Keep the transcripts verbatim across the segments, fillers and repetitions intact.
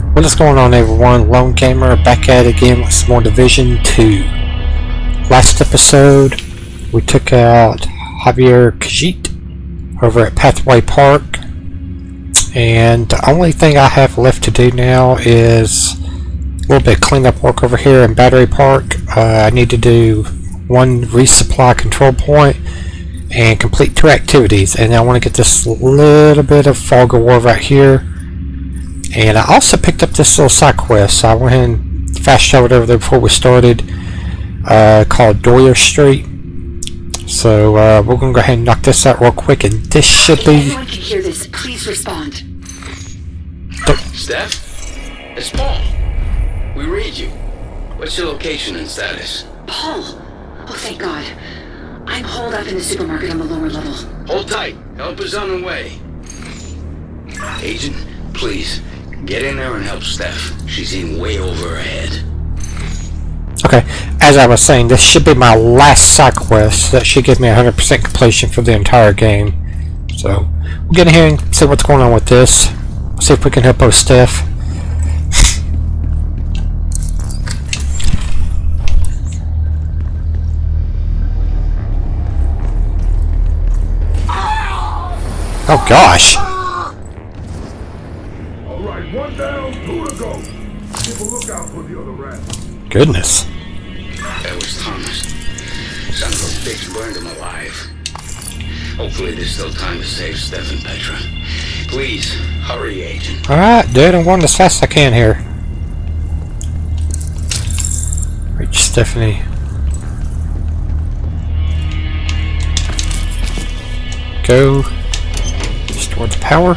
What is going on, everyone? Lone Gamer back at it again with some more Division two. Last episode, we took out Javier Khajiit over at Pathway Park, and the only thing I have left to do now is a little bit of cleanup work over here in Battery Park. Uh, I need to do one resupply control point and complete two activities, and I want to get this little bit of fog of war right here. And I also picked up this little side quest, so I went ahead and fast traveled over there before we started, uh, called Doyer Street. So uh, we're going to go ahead and knock this out real quick, and this should be... Anyone can hear this, please respond. Steph? It's Paul. We read you. What's your location and status? Paul! Oh, thank God. I'm holed up in the supermarket on the lower level. Hold tight. Help is on the way. Agent, please. Get in there and help Steph. She's in way over her head. Okay, as I was saying, this should be my last side quest. That should give me one hundred percent completion for the entire game. So, we'll get in here and see what's going on with this. See if we can help out Steph. Oh gosh! One down, two to go. Keep a lookout for the other rats. Goodness. That was Thomas. Son of a bitch burned him alive. Hopefully there's still time to save Steph and Petra. Please, hurry, Agent. Alright, dude, I'm going as fast as I can here. Reach Stephanie. Go. Restore the power.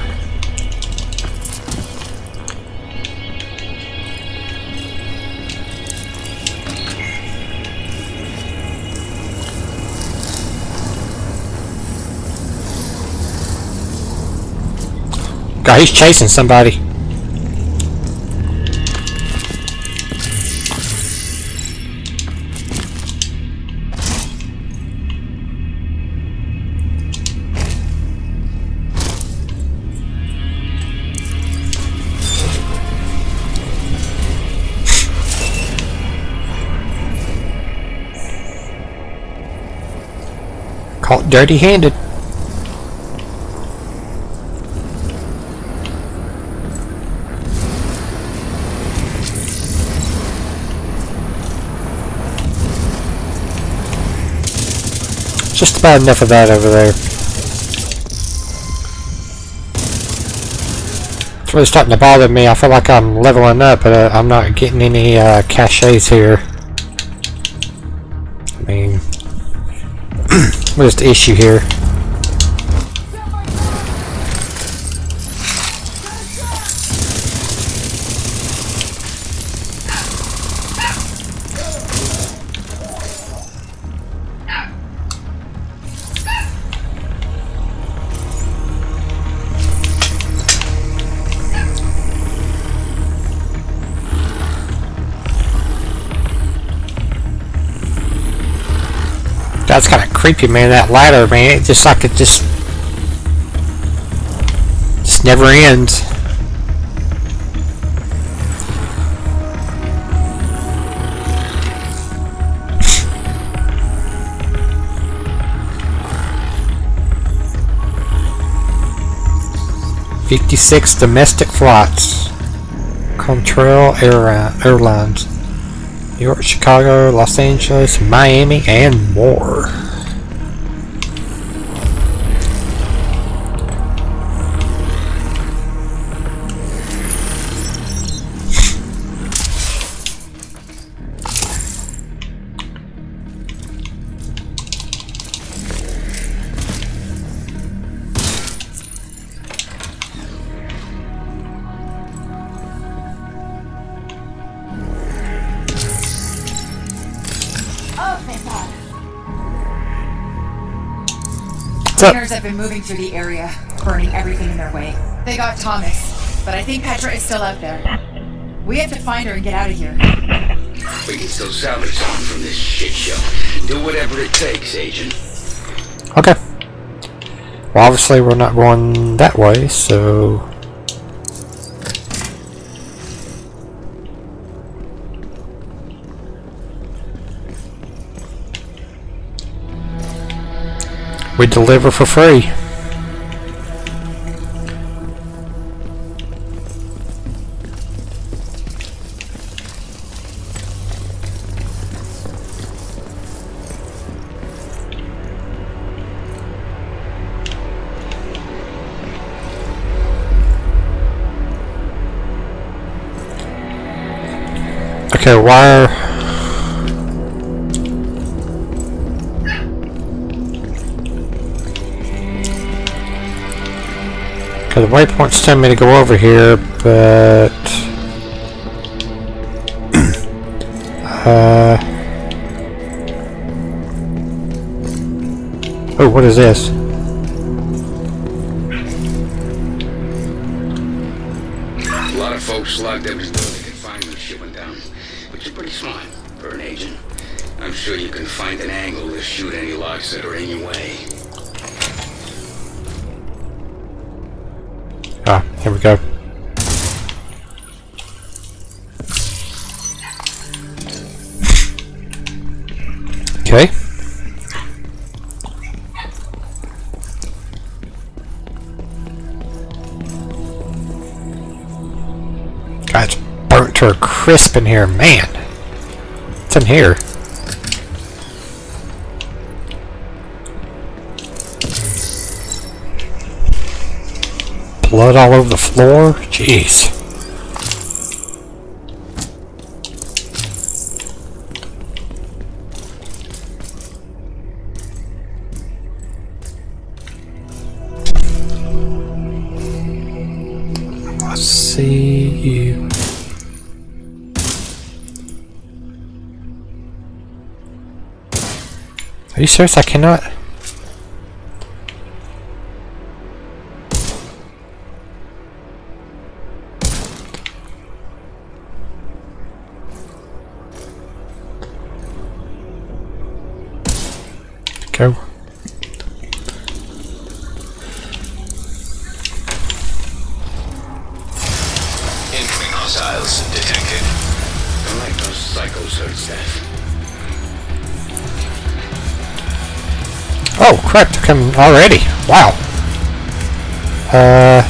God, he's chasing somebody. Caught dirty-handed. Just about enough of that over there. It's really starting to bother me. I feel like I'm leveling up, but uh, I'm not getting any uh, caches here. I mean, what's the issue here? That's kind of creepy, man. That ladder, man. It just like it just, just never ends. Fifty-six domestic flights. Contrail Air Airlines. New York, Chicago, Los Angeles, Miami, and more. Doyers have been moving through the area, burning everything in their way. They got Thomas, but I think Petra is still out there. We have to find her and get out of here. We can still salvage something from this shit show. Do whatever it takes, Agent. Okay. Well, obviously we're not going that way, so... We deliver for free. Okay, wire. Okay, the waypoint's telling me to go over here, but uh oh, what is this? A lot of folks logged every door they could find when shit went down. But you're pretty smart for an agent. I'm sure you can find an angle to shoot any locks that are in your way. Ah, here we go. Okay. God, it's burnt to a crisp in here, man. What's in here? Blood all over the floor? Jeez. I see you. Are you serious? I cannot? Go. Incoming hostiles detected. Don't like those psychos hurt staff. Oh crap, they're coming already. Wow. Uh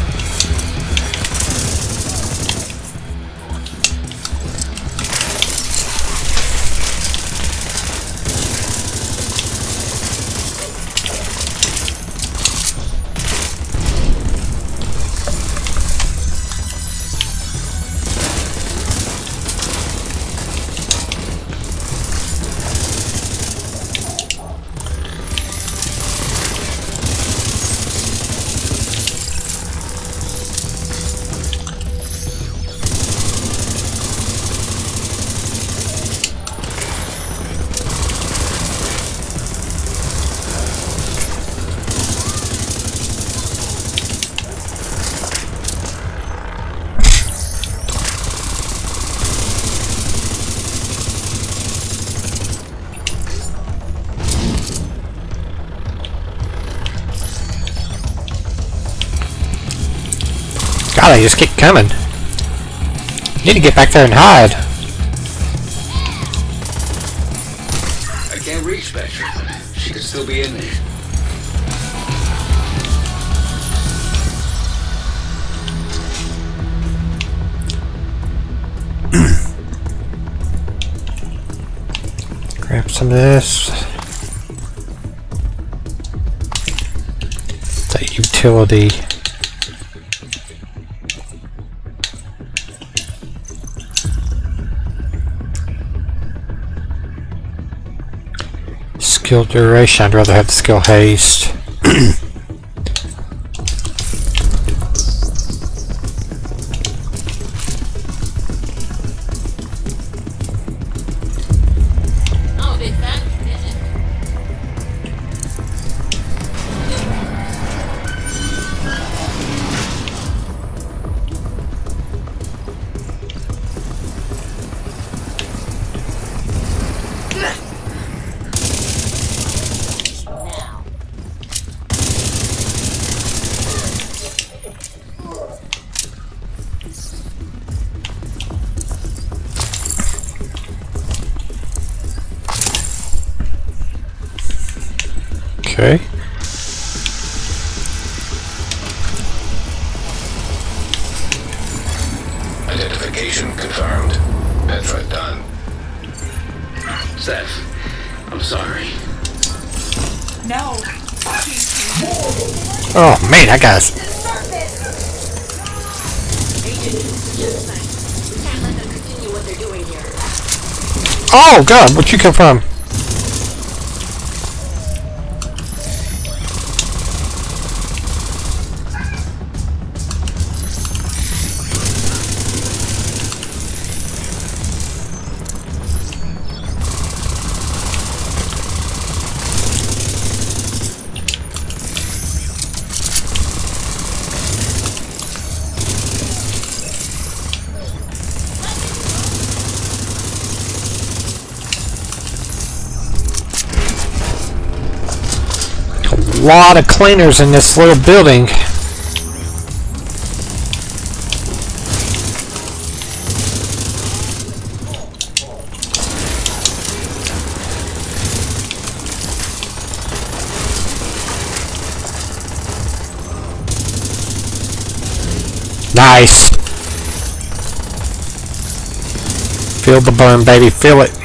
God, they just keep coming. Need to get back there and hide. I can't reach Petra. She could still be in there. Grab some of this. It's a utility. Skill duration, I'd rather have the skill haste. Oh, big fat midget. Okay. Location confirmed. Petra done. Steph, I'm sorry. No. Oh man, I got us. We can't let them continue what they're doing here. Oh god, where'd you come from? A lot of cleaners in this little building. Nice. Feel the burn, baby. Feel it.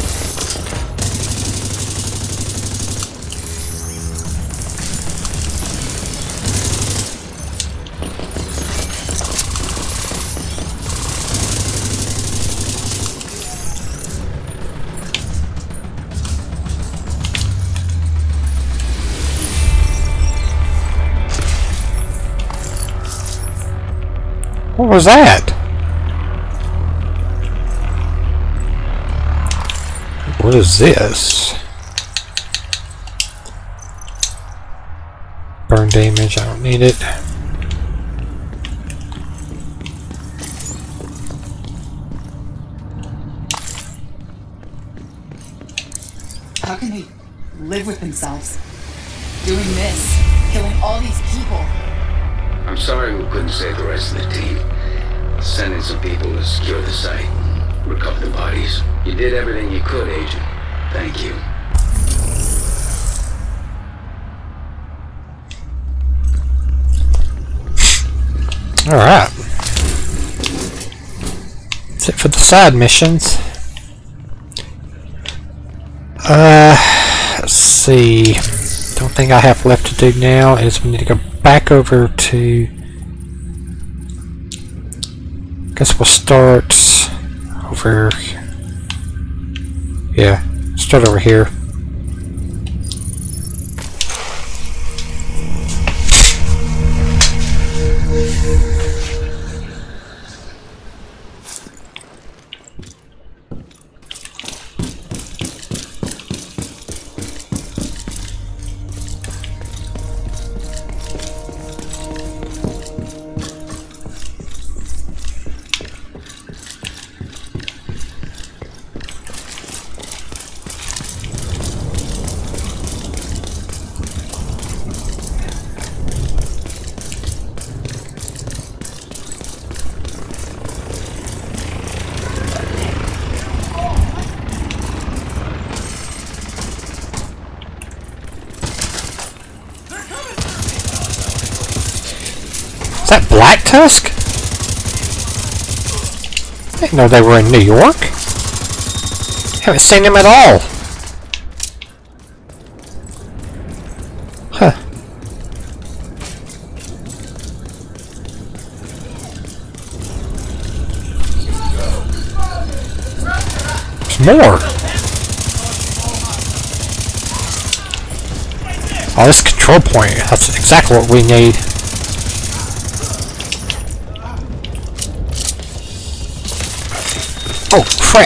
What was that? What is this? Burn damage, I don't need it. How can they live with themselves? Doing this, killing all these people. I'm sorry we couldn't save the rest of the team. Send in some people to secure the site. Recover the bodies. You did everything you could, Agent. Thank you. Alright. That's it for the side missions. Uh, let's see. Don't think I have left to do now is we need to go back over to. Guess we'll start over. Yeah, start over here. Is that Black Tusk? I didn't know they were in New York. Haven't seen them at all. Huh. There's more. Oh, this control point. That's exactly what we need. Oh, crap!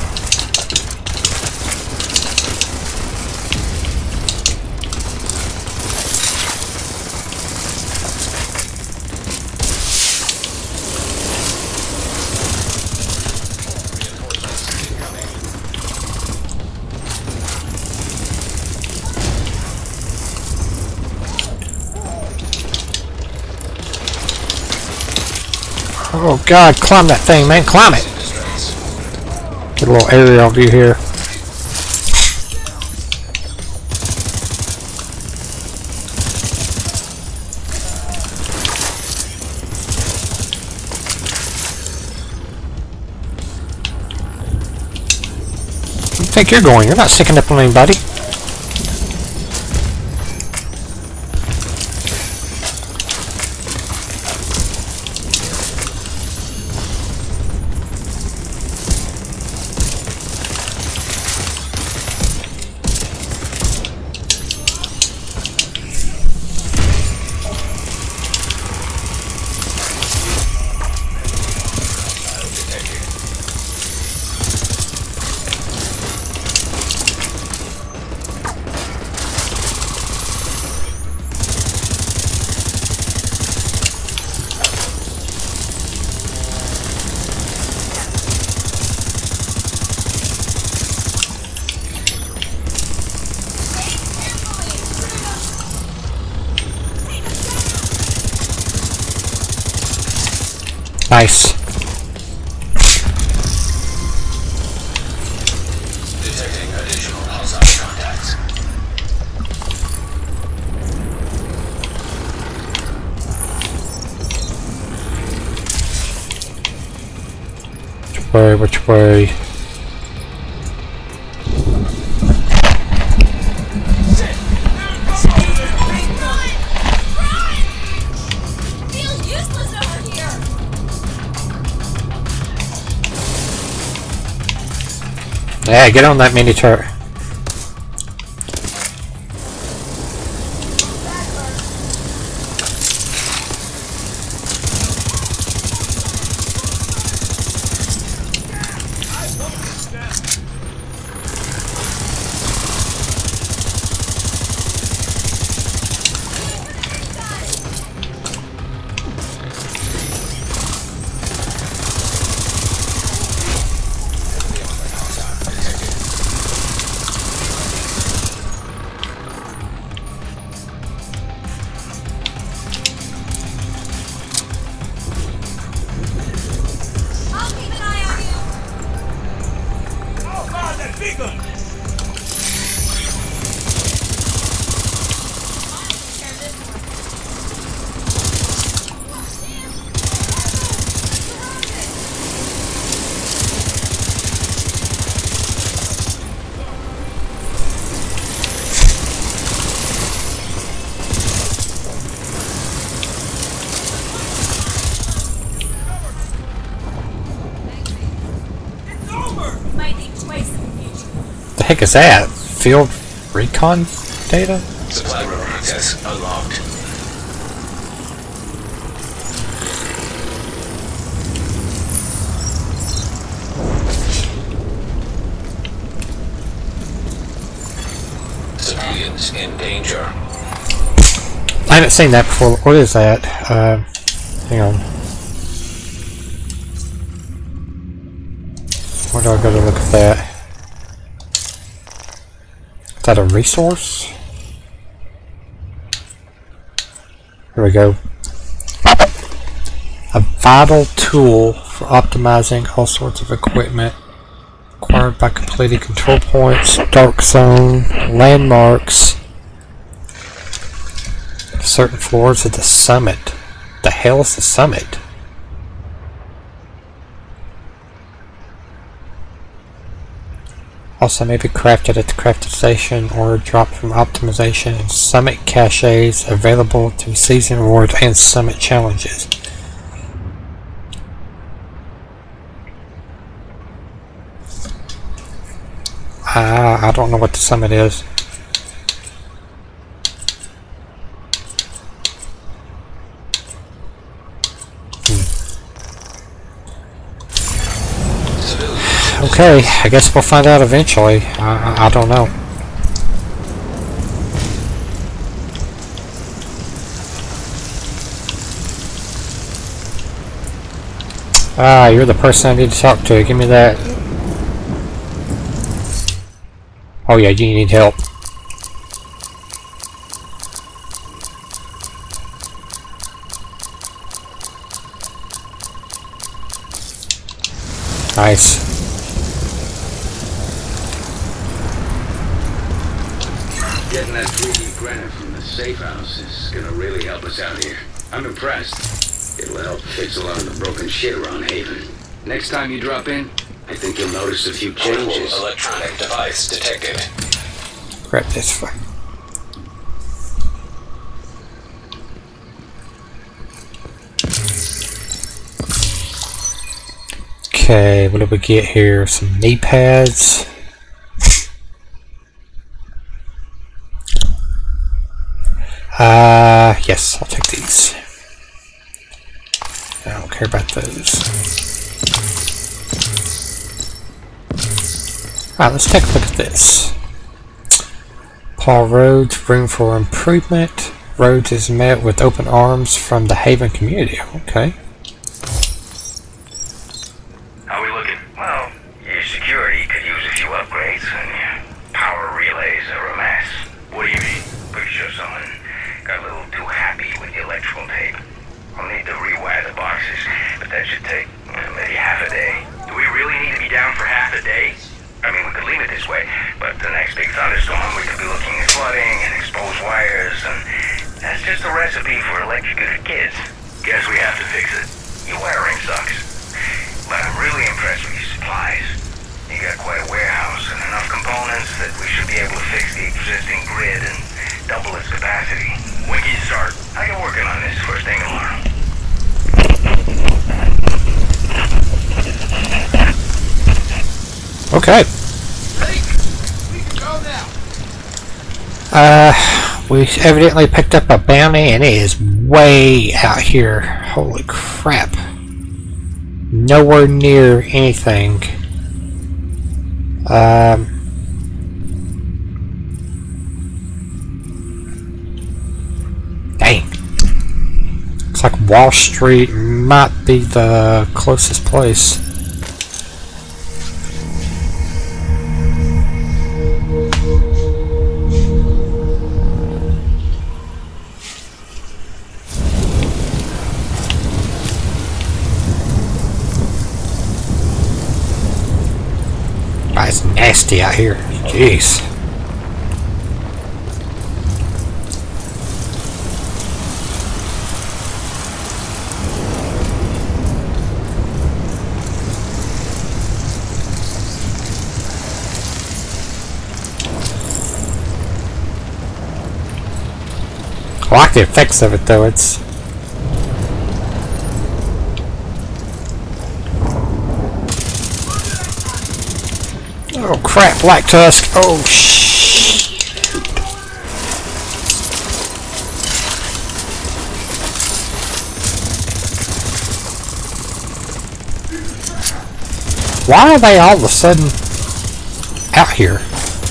Oh god, climb that thing, man, climb it! Get a little aerial view here. think you're going? You're not sticking up on anybody. Nice. Detecting additional hostile contacts. Which way, which way? Yeah, get on that mini turret. The heck is that? Field recon data? Supply room access unlocked. Civilians in danger. I haven't seen that before. What is that? Uh, hang on. Where do I go to look at that? Is that a resource? Here we go. A vital tool for optimizing all sorts of equipment acquired by completing control points, dark zone, landmarks, certain floors of the summit. The hell is the summit? Also may be crafted at the crafting station or dropped from optimization and summit caches available through season rewards and summit challenges. Uh, I don't know what the summit is. Okay, I guess we'll find out eventually. I, I don't know. Ah, you're the person I need to talk to. Give me that. Oh yeah, you need help. Nice. Getting that three D granite from the safe house is gonna really help us out here. I'm impressed. It'll help fix a lot of the broken shit around Haven. Next time you drop in, I think you'll notice a few changes. Electronic device detected. Grab this one. Okay, what do we get here? Some knee pads. Uh, yes, I'll take these. I don't care about those. Alright, let's take a look at this. Paul Rhodes, room for improvement. Rhodes is met with open arms from the Haven community. Okay. How we looking? Well, your security could use a few upgrades, and your power relays are a mess. What do you mean? Pretty sure someone got a little too happy with the electrical tape. I'll need to rewire the boxes, but that should take uh, maybe half a day. Do we really need to be down for half a day? I mean, we could leave it this way, but the next big thunderstorm, we could be looking at flooding and exposed wires, and that's just a recipe for electrocuted kids. Guess we have to fix it. Your wiring sucks. But I'm really impressed with your supplies. You got quite a warehouse and enough components that we should be able to fix the existing grid and double its capacity. When can you start? I get working on this first thing tomorrow. Okay. Ready? We can go now. Uh, we evidently picked up a bounty and it is way out here. Holy crap. Nowhere near anything. Um, dang. Looks like Wall Street might be the closest place. It's nasty out here. Jeez. I like the effects of it though. It's oh crap, Black Tusk. Oh shit. Why are they all of a sudden out here?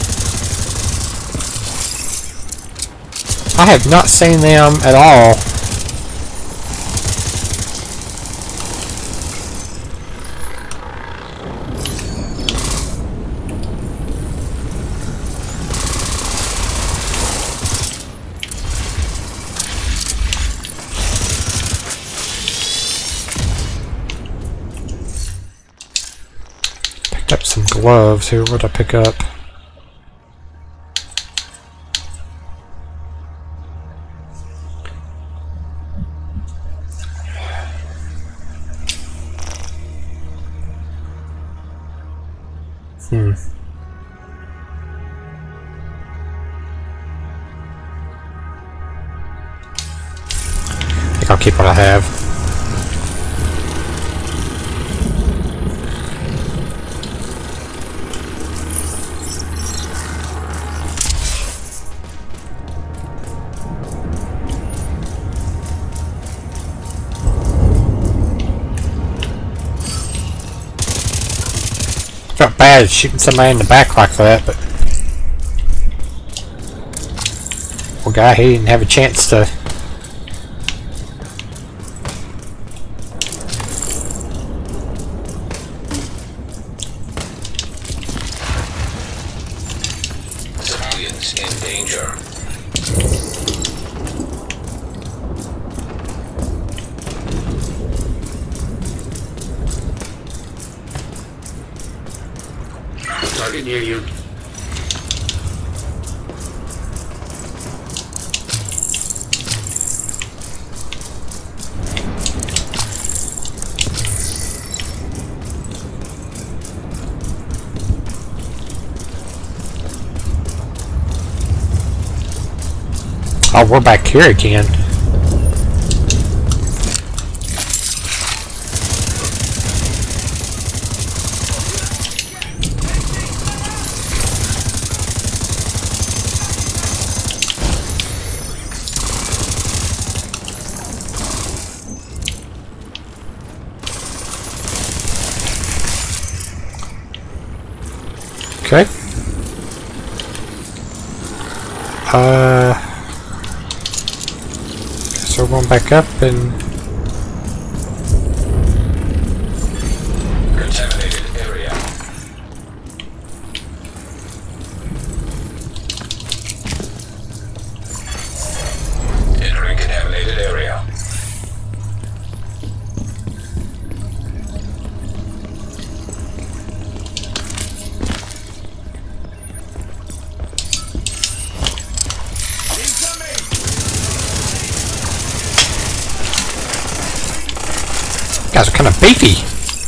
I have not seen them at all. Picked up some gloves. Who would I pick up? Hmm. I think I'll keep what I have. Felt bad shooting somebody in the back like that, but poor guy, he didn't have a chance to. Civilians in danger. Target near you. Oh, we're back here again. Okay. Uh, so we're going back up and Contaminated area. Entering contaminated area. guys are kind of beefy.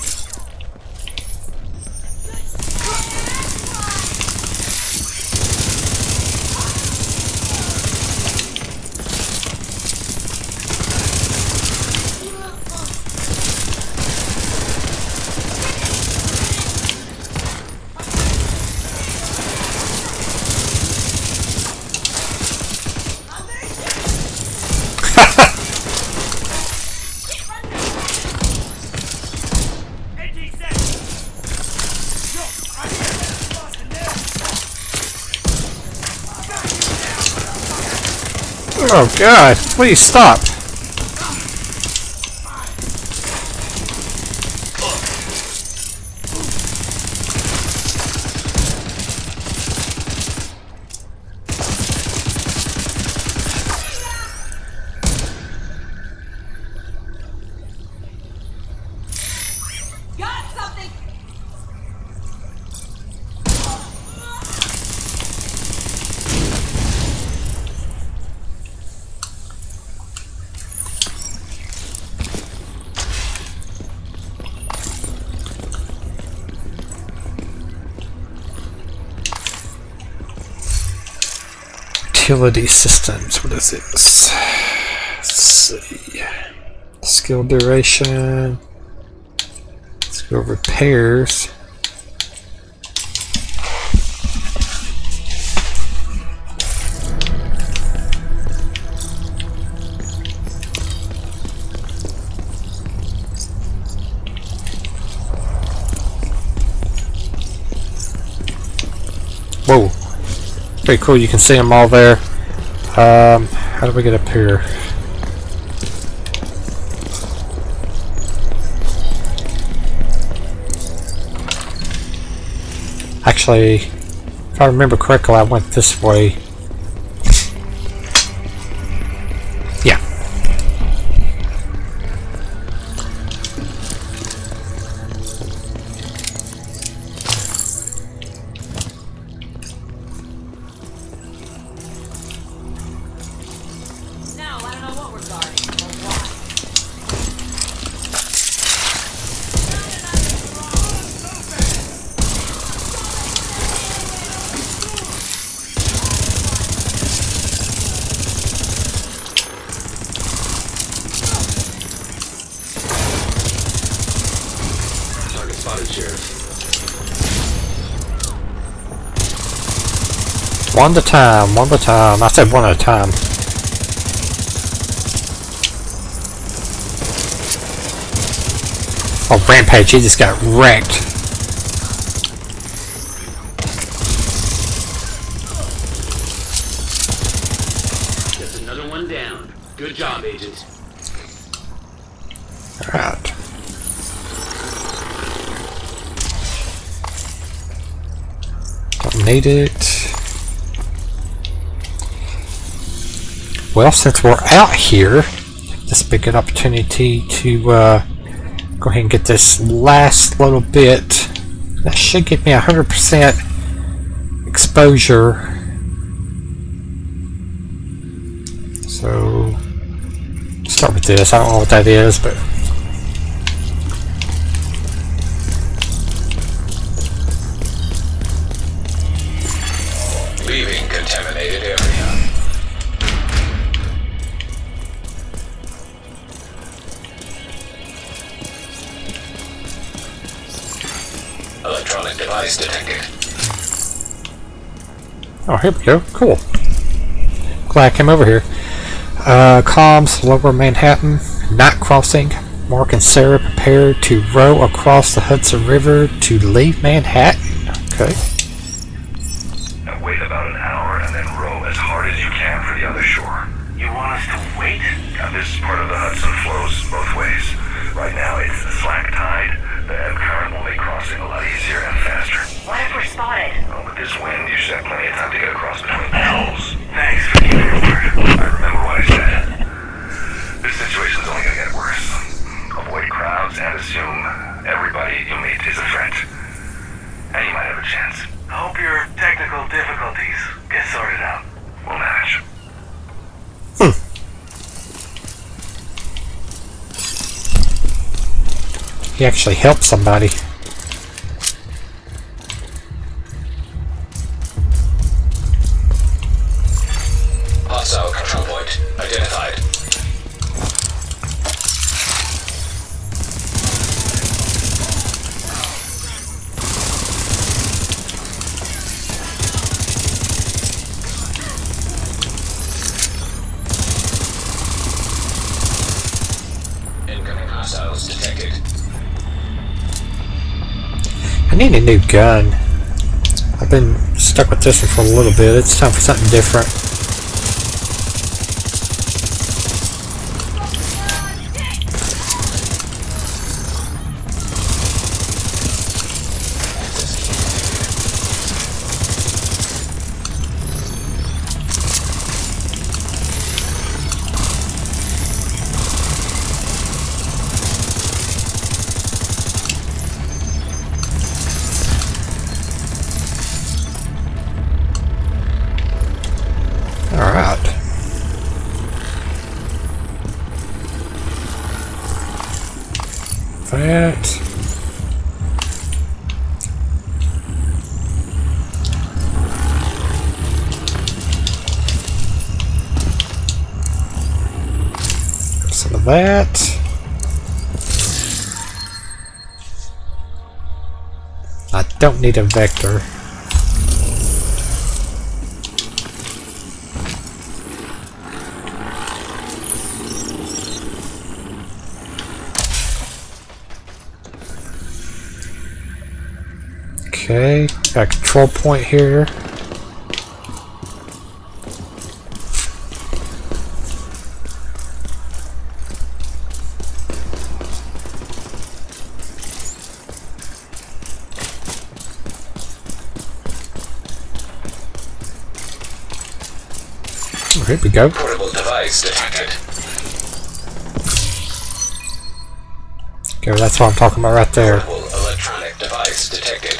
Oh god, please stop. Utility systems, what is this? Let's see. Skill duration. Skill repairs. Whoa. Pretty cool, you can see them all there. Um, how do we get up here? Actually, if I remember correctly, I went this way. Yeah. One at a time, one at a time. I said one at a time. Oh, Rampage, he just got wrecked. That's another one down. Good job, Agent. Alright. Don't need it. Well, since we're out here, this would be a good opportunity to uh, go ahead and get this last little bit. That should give me one hundred percent exposure. So, start with this. I don't know what that is, but Leaving contaminated area. Electronic device detected. Oh, here we go. Cool. Glad I came over here. Uh, comms, Lower Manhattan, night crossing. Mark and Sarah prepare to row across the Hudson River to leave Manhattan. Okay. Now wait about an hour and then row as hard as you can for the other shore. You want us to wait? Now this part of the Hudson flows both ways. Right now it's the slack tide. The ebb current will make crossing a lot easier and faster. What if we're spotted? Oh, with this wind, you should have plenty of time to get across between poles. Thanks for keeping your word. I remember what I said. This situation's only gonna get worse. Avoid crowds and assume everybody you meet is a threat. And you might have a chance. Hope your technical difficulties get sorted out. We'll manage. Hmm. He actually helped somebody. Hostile control point identified. Incoming hostiles detected. I need a new gun. I've been stuck with this one for a little bit. It's time for something different. Alright. That. Some of that. I don't need a vector. Okay, got a control point here. Oh, here we go. Portable device detected. Okay, that's what I'm talking about right there. Portable electronic device detected.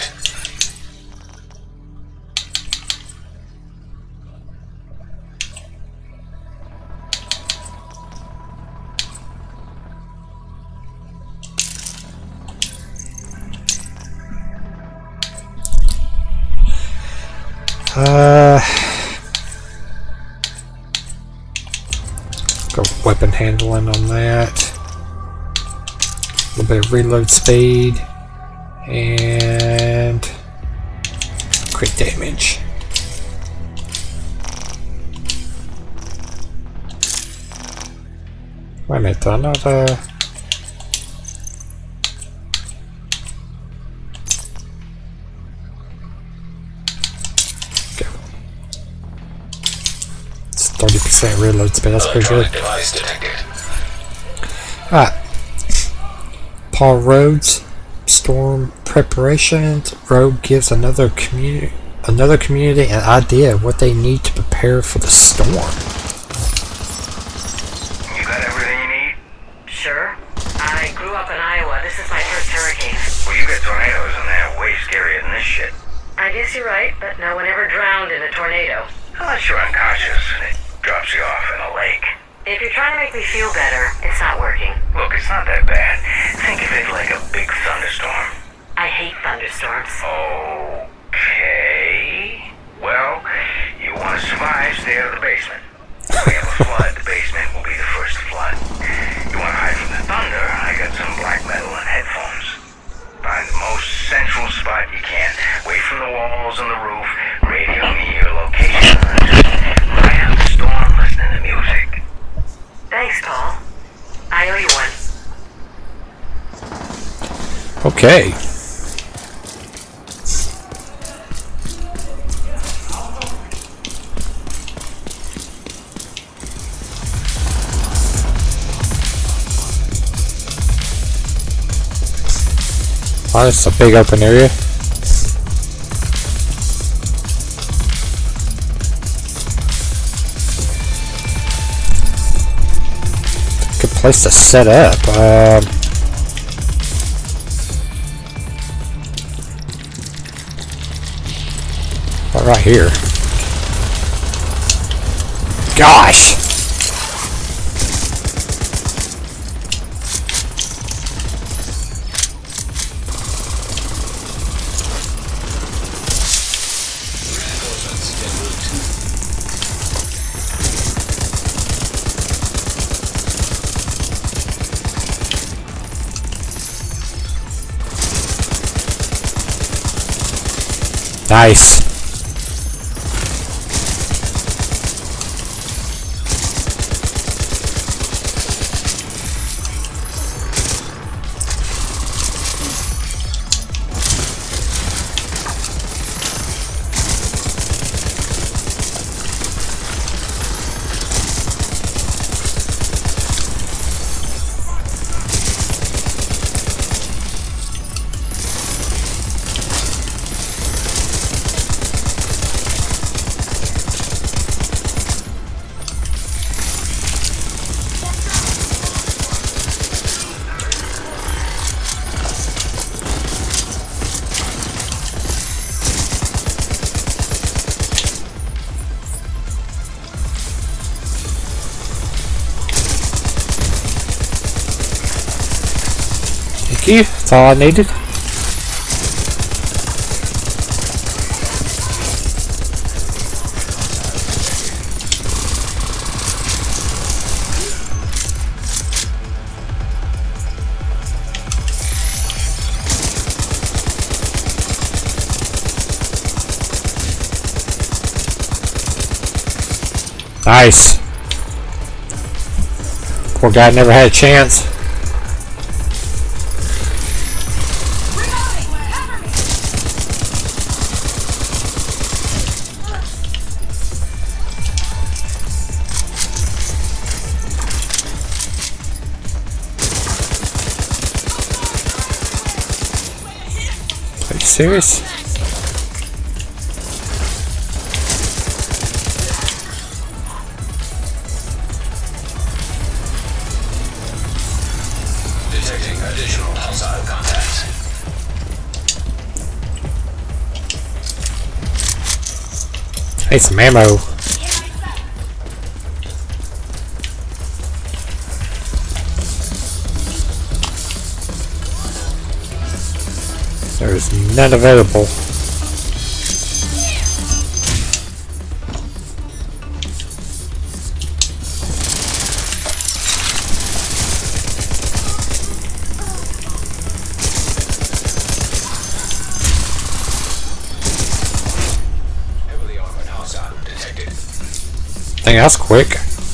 Uh, go weapon handling on that. A little bit of reload speed and quick damage. Wait a minute, though, I'm not uh. thirty percent reload speed, that's pretty good. Device detected. Alright. Paul Rhodes, storm preparations. Rogue gives another community another community an idea of what they need to prepare for the storm. You got everything you need? Sure. I grew up in Iowa. This is my first hurricane. Well, you get tornadoes and they're way scarier than this shit. I guess you're right, but no one ever drowned in a tornado. Unless you're unconscious and it drops you off in a lake. If you're trying to make me feel better, it's not working. Look, it's not that bad. Think of it like a big thunderstorm. I hate thunderstorms. Okay. Well, you want to survive, stay out of the basement. If we have a flood, the basement will be the first to flood. You want to hide from the thunder, I got some black metal and headphones. Find the most central spot what you can. Away from the walls and the roof. Radio me your location. Right up the storm listening to music. Thanks, Paul. I owe you one. Okay. Oh, it's a big open area. Good place to set up. Um, what right here? Gosh! Nice. Thank you. That's all I needed. Nice. Poor guy never had a chance. Are you serious? Detecting additional hostile contacts. Need some ammo. There's none available. Heavily armored hostile detected. Dang, that's quick.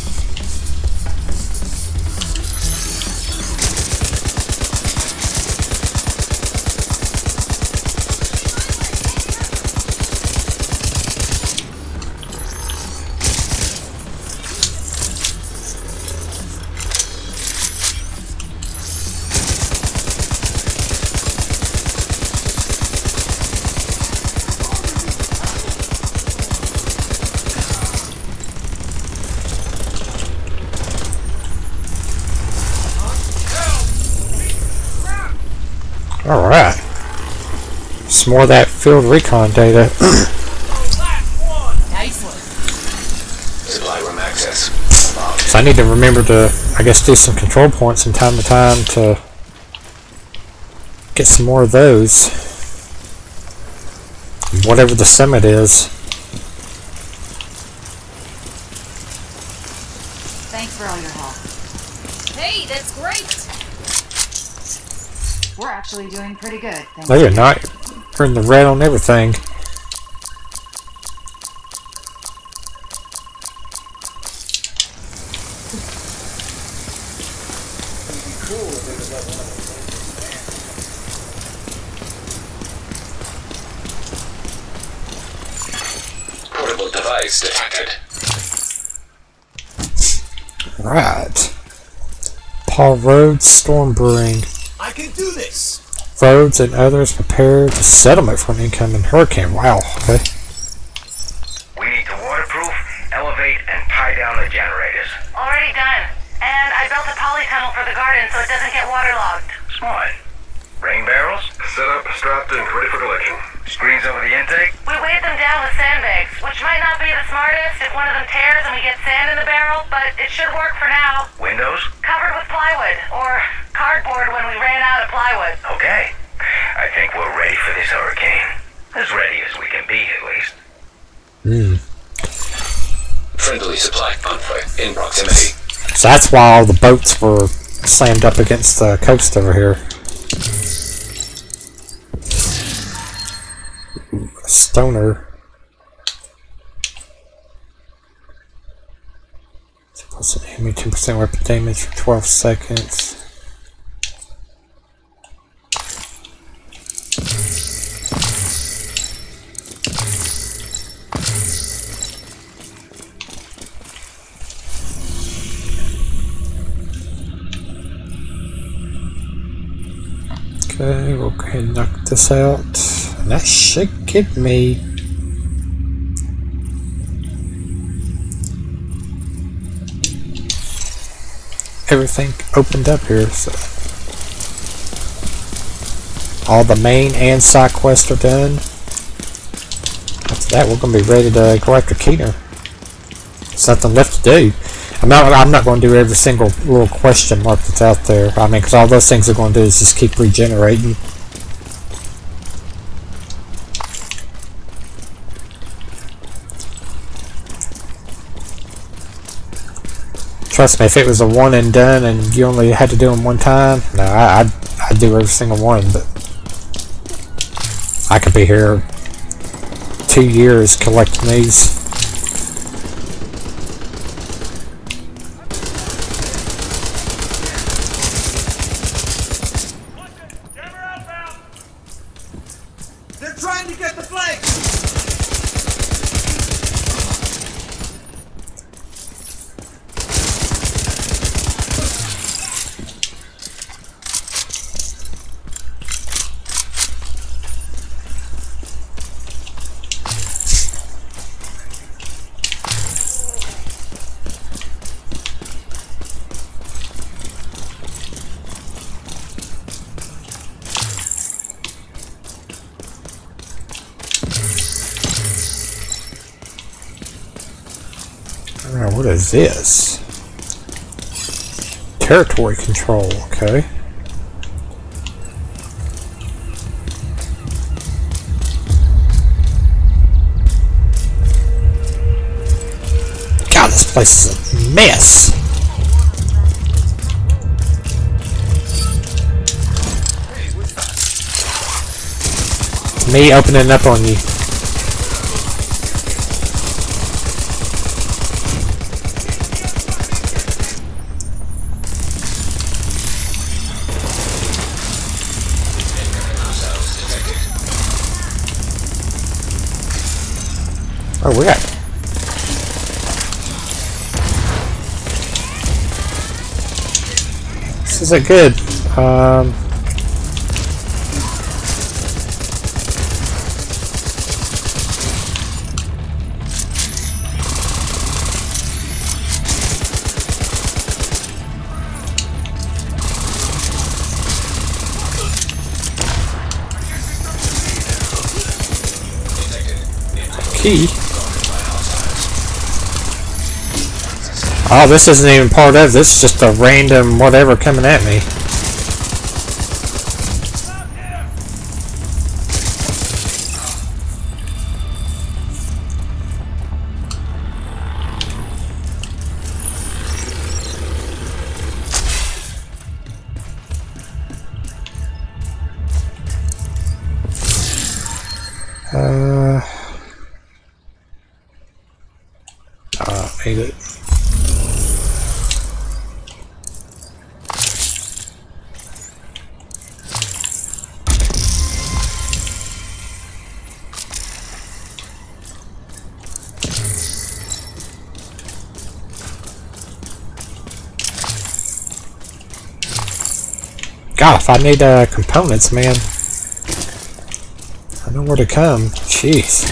Alright. Some more of that field recon data. Nice one. Supply room access. So I need to remember to, I guess, do some control points from time to time to get some more of those. Whatever the summit is. Thanks for all your help. Hey, that's great. We're actually doing pretty good. Thanks. No, you're not. We're in the red on everything. Portable device detected. Right. Paul Rhodes, Storm Brewing. I can do this. Rhodes and others prepare the settlement for an incoming hurricane. Wow. Okay. We need to waterproof, elevate, and tie down the generators. Already done. And I built a polytunnel for the garden so it doesn't get waterlogged. Smart. Rain barrels? Set up, strapped in, ready for collection. Screens over the intake? We weighed them down with sandbags, which might not be the smartest if one of them tears and we get sand in the barrel, but it should work for now. Windows? Covered with plywood, or cardboard when we ran out of plywood. Okay. I think we're ready for this hurricane. As ready as we can be, at least. Hmm. Friendly supply convoy in proximity. So that's why all the boats were slammed up against the coast over here. Ooh, a stoner. Supposed to enemy ten percent weapon damage for twelve seconds. Okay, we'll go ahead and knock this out. And that should give me everything opened up here. So all the main and side quests are done. After that, we're going to be ready to go after Keener. There's nothing left to do. I'm not, I'm not going to do every single little question mark that's out there. I mean, because all those things are going to do is just keep regenerating. Trust me, if it was a one and done and you only had to do them one time, no, I, I'd, I'd do every single one, but I could be here two years collecting these. Trying to get the flank! Alright, what is this? Territory control, okay. God, this place is a mess! It's me opening up on you. Oh, we got. This isn't good. Um. Key. Oh, this isn't even part of this. It's just a random whatever coming at me. Uh, uh, made it. God, if I need uh, components, man, I know where to come. Jeez.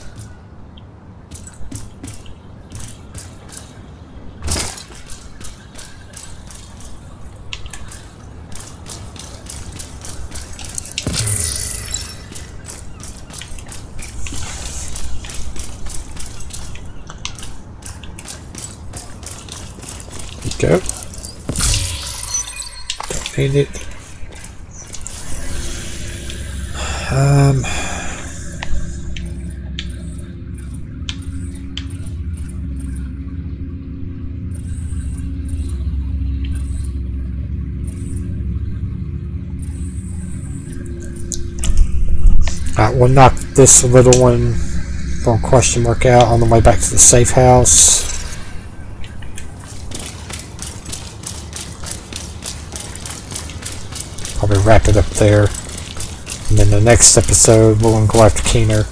Go. Don't need it. Um. Alright, we'll knock this little one on question mark out on the way back to the safe house. Probably wrap it up there. And then the next episode we'll go after Keener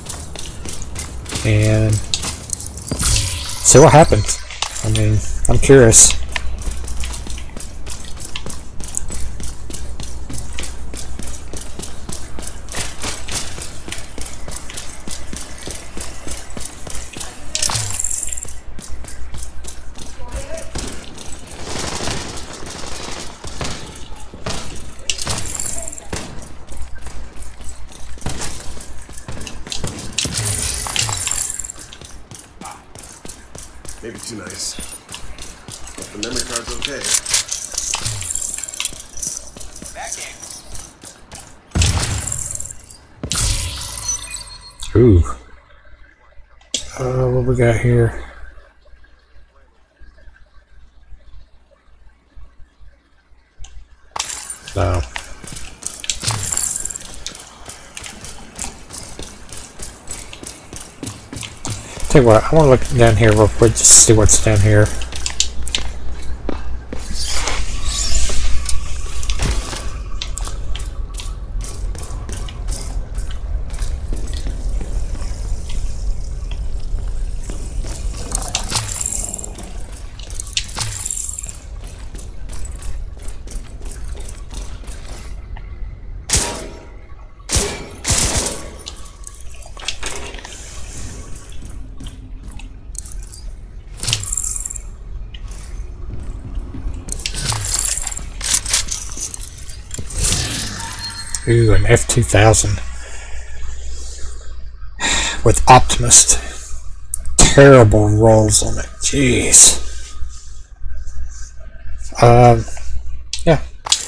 and see what happens. I mean, I'm curious. Maybe too nice. But the memory card's okay. Ooh. Uh, what we got here? No. Tell you what, I want to look down here real quick just to see what's down here. Ooh, an F two thousand with Optimist. Terrible rolls on it. Jeez. Um, yeah.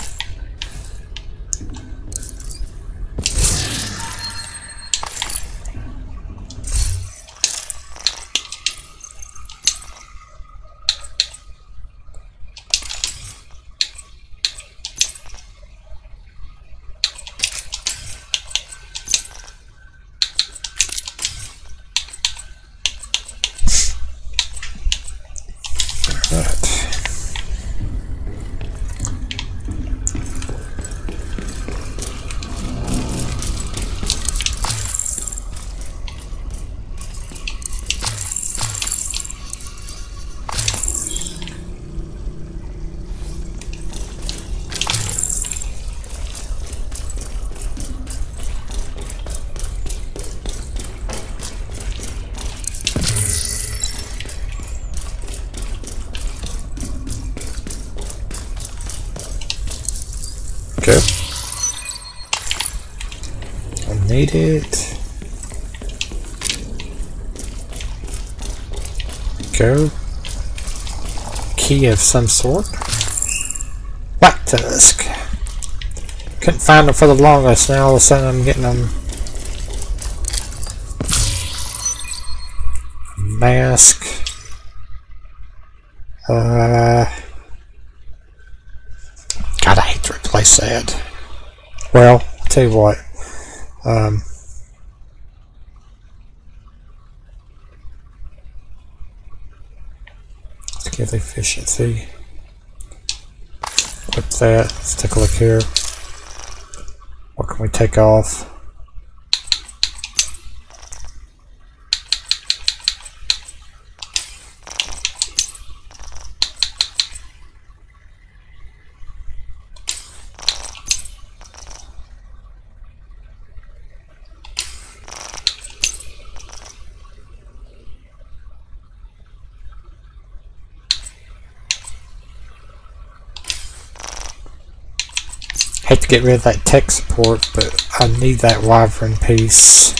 Okay. I need it. Go. Key of some sort. Black Tusk. Couldn't find them for the longest. Now all of a sudden I'm getting them. Mask. Uh. God, I hate to replace that. Well, I'll tell you what. Um, Give efficiency. Flip that. Let's take a look here. What can we take off? Hate to get rid of that tech support, but I need that wyvern piece.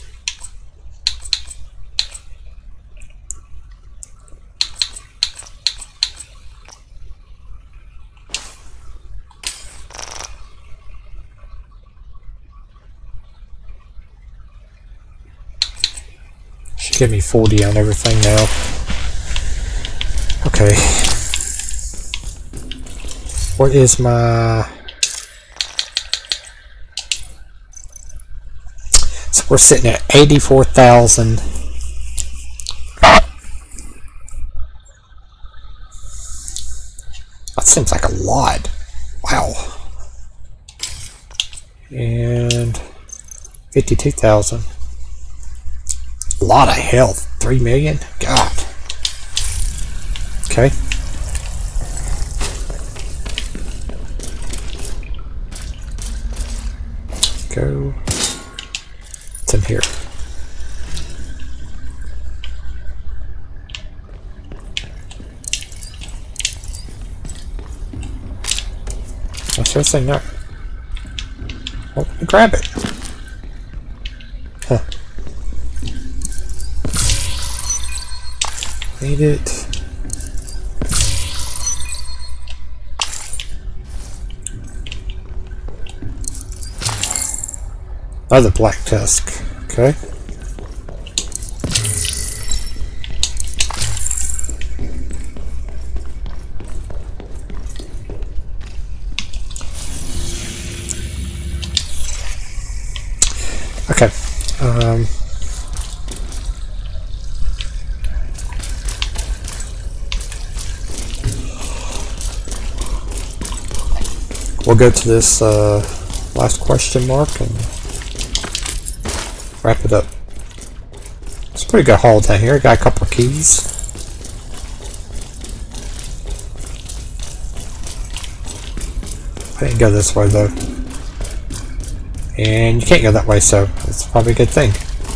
Should give me forty on everything now. Okay. What is my... So we're sitting at eighty-four thousand. That seems like a lot. Wow. And fifty-two thousand. A lot of health. three million? God. Okay. Go. What's in here? What's this thing there? Oh, grab it. Huh. Need it. Another black tusk. Okay. Okay. Um, we'll go to this uh, last question mark and wrap it up. It's a pretty good haul down here. Got a couple of keys. I didn't go this way though. And you can't go that way, so it's probably a good thing.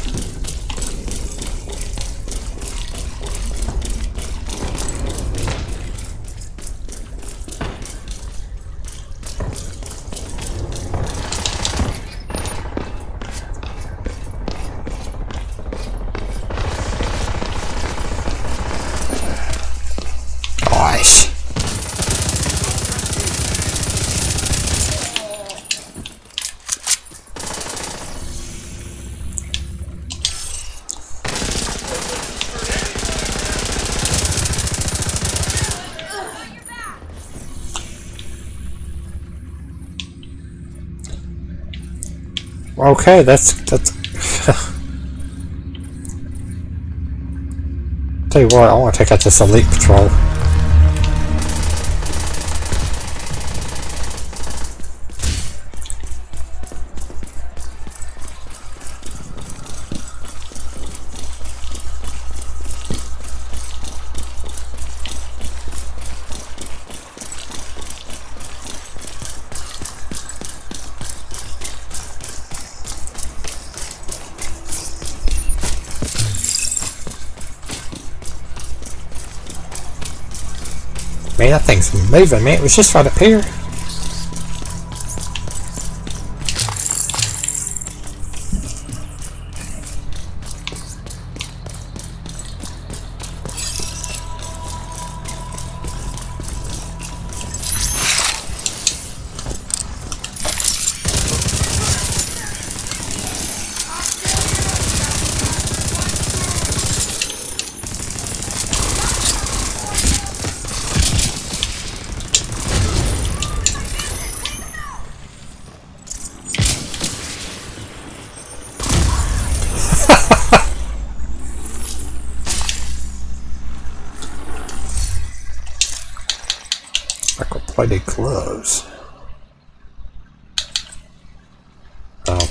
Gosh. Okay, that's that's. Tell you what, I want to take out this elite patrol. Man, that thing's moving, man. It was just right up here. why they close. Oh.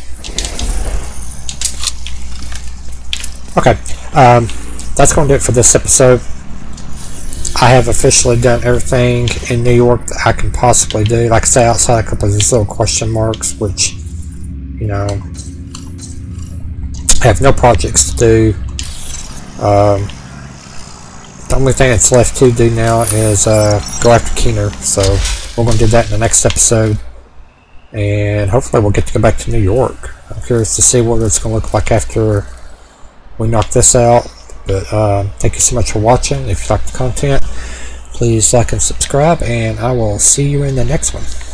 Okay, um, that's going to do it for this episode. I have officially done everything in New York that I can possibly do. Like I say, outside a couple of these little question marks, which, you know, I have no projects to do. Um, the only thing that's left to do now is uh, go after Keener. So we're going to do that in the next episode. And hopefully we'll get to go back to New York. I'm curious to see what it's going to look like after we knock this out. But uh, thank you so much for watching. If you like the content, please like and subscribe, and I will see you in the next one.